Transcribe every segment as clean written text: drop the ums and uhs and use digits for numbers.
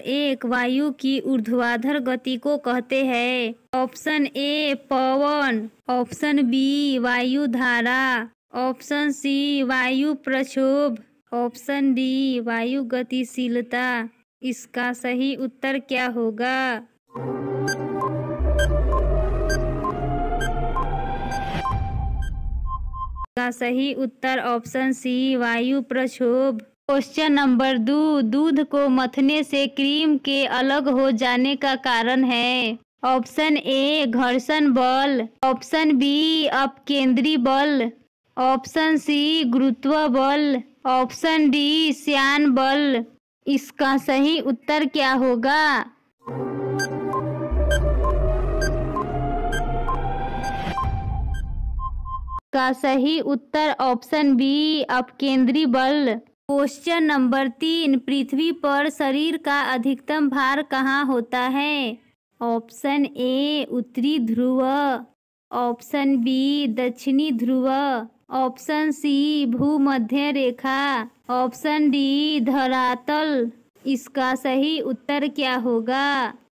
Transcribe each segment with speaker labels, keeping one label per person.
Speaker 1: 1 वायु की ऊर्ध्वाधर गति को कहते हैं? ऑप्शन ए पवन, ऑप्शन बी वायु धारा, ऑप्शन सी वायु प्रक्षोभ, ऑप्शन डी वायु गतिशीलता। इसका सही उत्तर क्या होगा? का सही उत्तर ऑप्शन सी वायु प्रक्षोभ। क्वेश्चन नंबर 2, दूध को मथने से क्रीम के अलग हो जाने का कारण है? ऑप्शन ए घर्षण बल, ऑप्शन बी अपकेंद्री बल, ऑप्शन सी गुरुत्व बल, ऑप्शन डी श्यान बल। इसका सही उत्तर क्या होगा? का सही उत्तर ऑप्शन बी अपकेंद्री बल। क्वेश्चन नंबर 3, पृथ्वी पर शरीर का अधिकतम भार कहाँ होता है? ऑप्शन ए उत्तरी ध्रुव, ऑप्शन बी दक्षिणी ध्रुव, ऑप्शन सी भूमध्य रेखा, ऑप्शन डी धरातल। इसका सही उत्तर क्या होगा?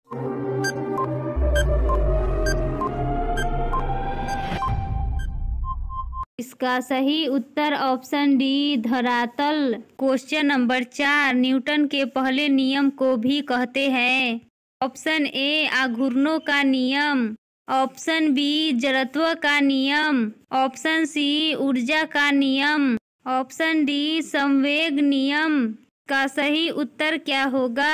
Speaker 1: इसका सही उत्तर ऑप्शन डी धरातल। क्वेश्चन नंबर 4, न्यूटन के पहले नियम को भी कहते हैं? ऑप्शन ए आघूर्णों का नियम, ऑप्शन बी जड़त्व का नियम, ऑप्शन सी ऊर्जा का नियम, ऑप्शन डी संवेग नियम। का सही उत्तर क्या होगा?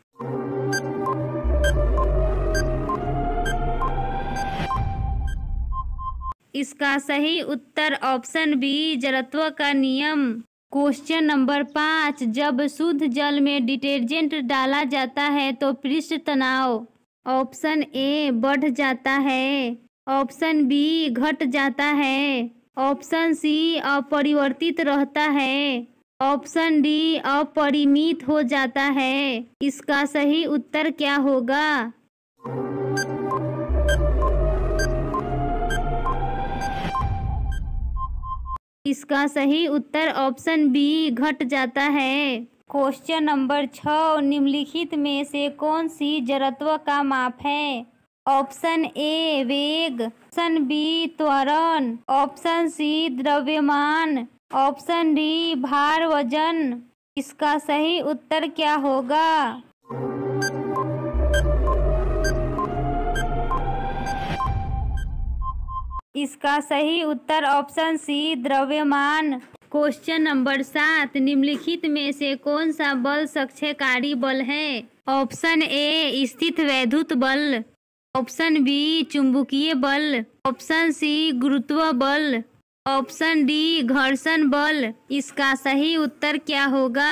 Speaker 1: इसका सही उत्तर ऑप्शन बी जड़त्व का नियम। क्वेश्चन नंबर 5, जब शुद्ध जल में डिटर्जेंट डाला जाता है तो पृष्ठ तनाव ऑप्शन ए बढ़ जाता है, ऑप्शन बी घट जाता है, ऑप्शन सी अपरिवर्तित रहता है, ऑप्शन डी अपरिमित हो जाता है। इसका सही उत्तर क्या होगा? इसका सही उत्तर ऑप्शन बी घट जाता है। क्वेश्चन नंबर 6, निम्नलिखित में से कौन सी जड़त्व का माप है? ऑप्शन ए वेग, ऑप्शन बी त्वरण, ऑप्शन सी द्रव्यमान, ऑप्शन डी भार वजन। इसका सही उत्तर क्या होगा? इसका सही उत्तर ऑप्शन सी द्रव्यमान। क्वेश्चन नंबर 7, निम्नलिखित में से कौन सा बल सक्रियकारी बल है? ऑप्शन ए स्थित वैद्युत बल, ऑप्शन बी चुंबकीय बल, ऑप्शन सी गुरुत्व बल, ऑप्शन डी घर्षण बल। इसका सही उत्तर क्या होगा?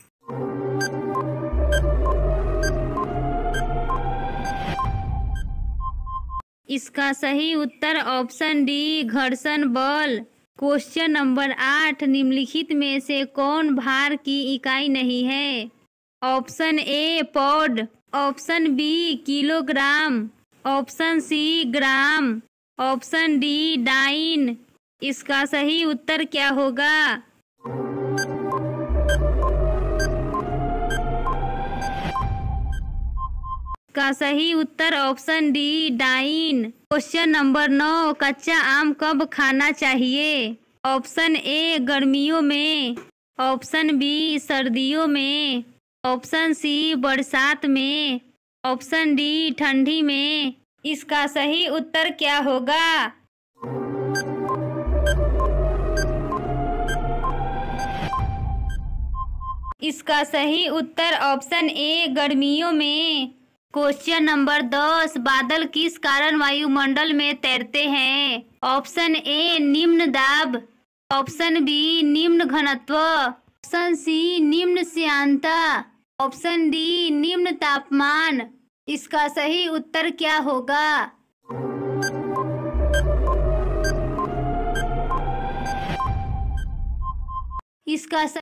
Speaker 1: इसका सही उत्तर ऑप्शन डी घर्षण बल। क्वेश्चन नंबर 8, निम्नलिखित में से कौन भार की इकाई नहीं है? Option A pound, option B kilogram, option C gram, option D dyne. इसका सही उत्तर क्या होगा? का सही उत्तर option D dyne. Question number 9, कच्चा आम कब खाना चाहिए? ऑप्शन ए गर्मियों में, ऑप्शन बी सर्दियों में, ऑप्शन सी बरसात में, ऑप्शन डी ठंडी में। इसका सही उत्तर क्या होगा? इसका सही उत्तर ऑप्शन ए गर्मियों में। क्वेश्चन नंबर 10, बादल किस कारण वायुमंडल में तैरते हैं? ऑप्शन ए निम्न दाब, ऑप्शन बी निम्न घनत्व, ऑप्शन सी निम्न श्यानता, ऑप्शन डी निम्न तापमान। इसका सही उत्तर क्या होगा? इसका